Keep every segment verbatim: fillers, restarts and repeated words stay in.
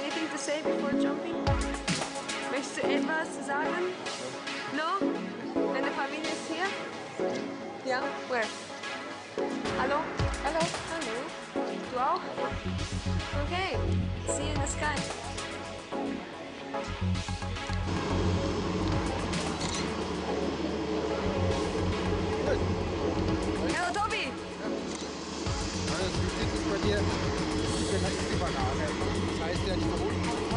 anything to say before jumping? Möchtest du etwas sagen? No? Deine Familie ist hier? Ja? Where? Hallo? Hallo? Hallo? Du auch? Okay. See you in the sky. Hallo Tobi! Das Wichtigste ist bei dir, da ist die Banane. Das heißt, der hat die verbunden.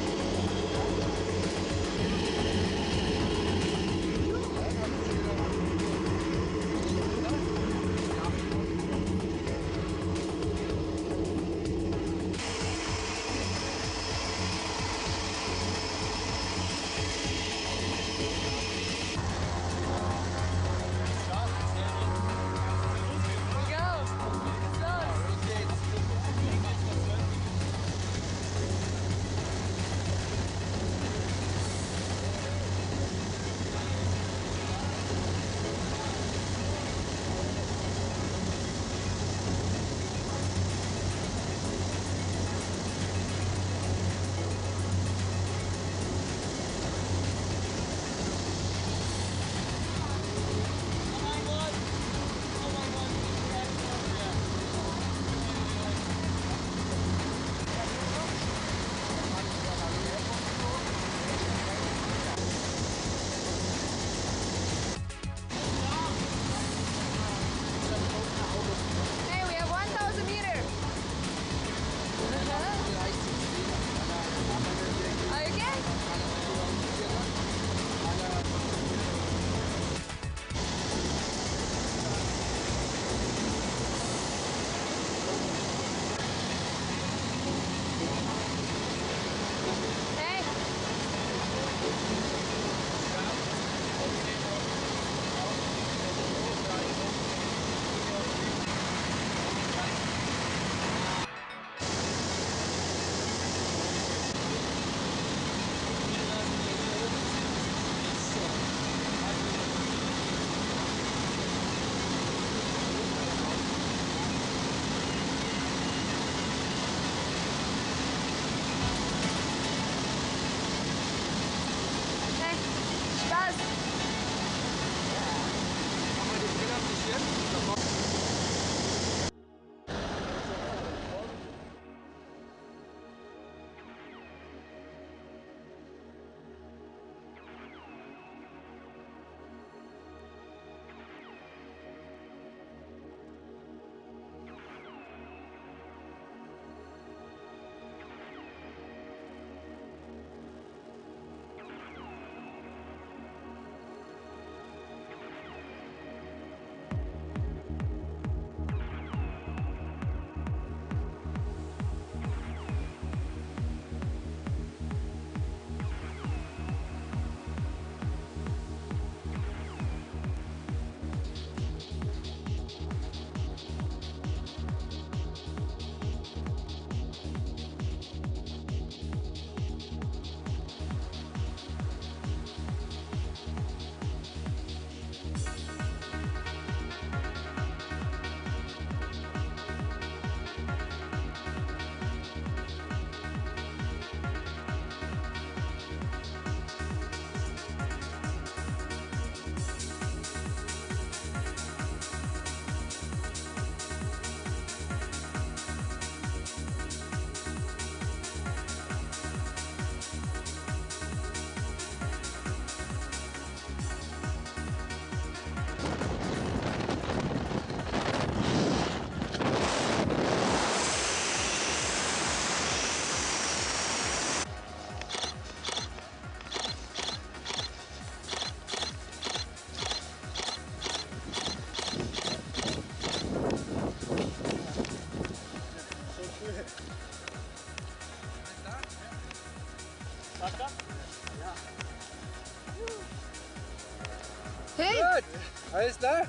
Hey! Gut, alles klar?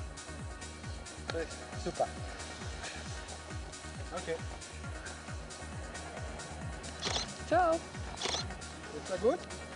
Super. Okay. Ciao! Ist das gut?